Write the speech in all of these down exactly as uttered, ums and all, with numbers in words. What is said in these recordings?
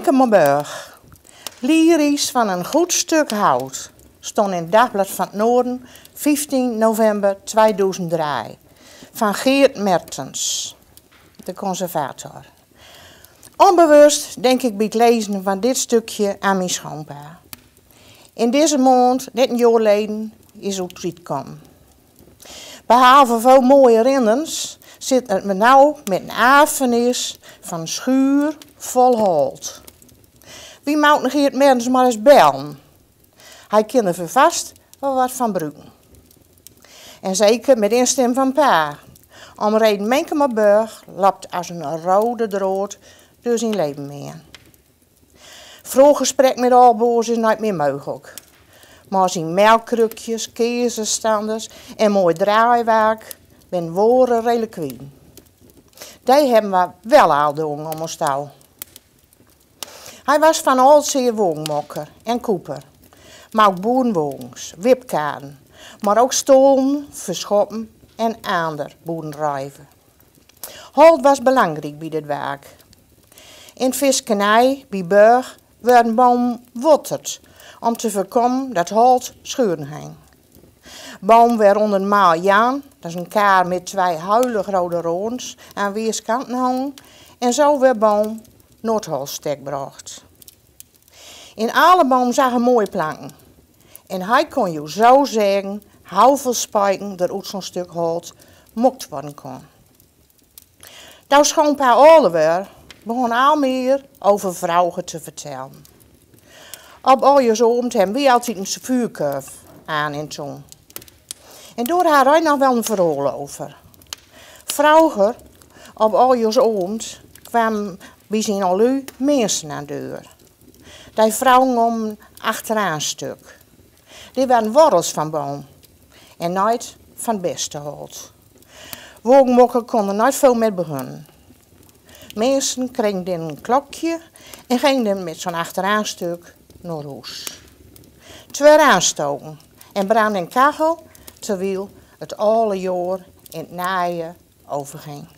Menkemaburg. Lyrisch van een goed stuk hout. Stond in het Dagblad van het Noorden, vijftien november tweeduizend drie. Van Geert Mertens, de conservator. Onbewust denk ik bij het lezen van dit stukje aan mijn schoonpa. In deze maand, net een jaar geleden, is hij uit gekomen. Behalve veel mooie herinners zit het me nou met een afenis van een schuur vol holt. Wie moet nog Geert Mertens maar eens bellen? Hij kan er vast wel wat van gebruiken. En zeker met instem van pa. Om reden Menkemaburg loopt als een rode draad door zijn leven mee. Vroeg gesprek met alboos is nooit meer mogelijk. Maar zijn melkkrukjes, kezenstanders en mooi draaiwerk ben woorden reliquieën. Die hebben we wel al doen om ons touw. Hij was van al zeer woonmokker en koeper. Maar ook boerenwoons, wipkaden, maar ook stolen, verschoppen en ander boerenrijven. Holt was belangrijk bij dit werk. In viskenij, bij Burg, werden boom wotterd om te voorkomen dat holt schuren ging. Boom werd onder een maal Jan, dat is een kaar met twee huilig rode roons aan weerskanten hangen, en zo werd boom Noordholstek gebracht. In alle boom zagen mooie planken. En hij kon je zo zeggen hoeveel spijken er uit zo'n stuk hout mocht worden kon. Toen schoonpa Oliver begon al meer over vrouwen te vertellen. Op oudejaarsavond hebben we altijd een vuurkurf aan en toen. En door haar had nog wel een verhaal over. Vroeger, op oudejaarsavond, kwamen bij zijn alu mensen aan de deur. Die vrouwen om achteraan stuk. Die waren wortels van boom en nooit van het beste hout. Woonmokken konden nooit veel met beginnen. Mensen kregen dan een klokje en gingen met zo'n achterstuk naar huis. Twee aanstoken en brandden een kachel terwijl het alle jaar in het naaien overging.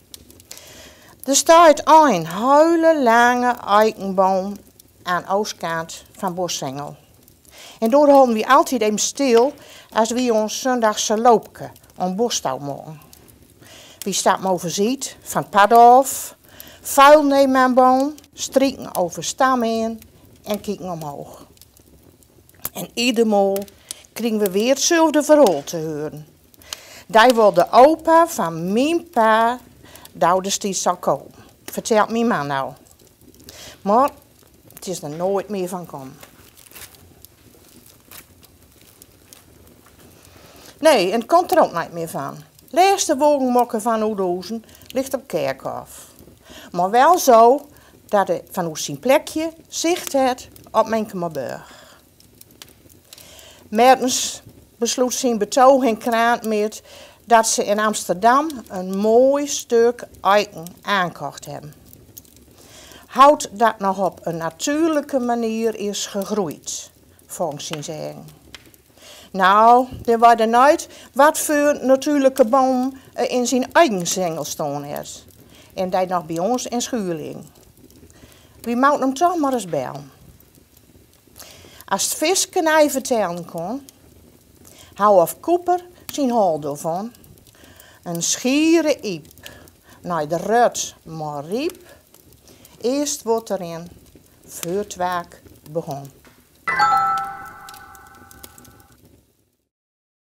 Er staat een hele lange eikenboom aan de oostkant van Bossengel. En door houden we altijd even stil als we ons zondagse loopje om Bostouw mogen. We stappen overziet van het pad af, vuil nemen aan boom, strikken over stam heen en kijken omhoog. En ieder maal krijgen we weer hetzelfde verhaal te horen. Die wil de opa van mijn pa douwens die zal komen. Vertelt mijn man nou. Maar het is er nooit meer van komen. Nee, en het komt er ook niet meer van. De laatste woonmokker van Oudhuizen ligt op Kerkhof. Maar wel zo dat hij vanuit zijn plekje zicht heeft op Menkemaburg. Mertens besloot zijn betoog in kraan met dat ze in Amsterdam een mooi stuk eiken aankocht hebben. Houdt dat nog op een natuurlijke manier is gegroeid, volgens zijn zeggen. Nou, er waren nooit wat voor natuurlijke boom in zijn eigen zengel staan heeft. En die nog bij ons in schuurling. We moeten hem toch maar eens bellen. Als het viskenij vertellen kon, hou of Cooper zijn hol van. Een schiere iep, naar de rut maar riep. Eerst wordt erin voor het werk begon.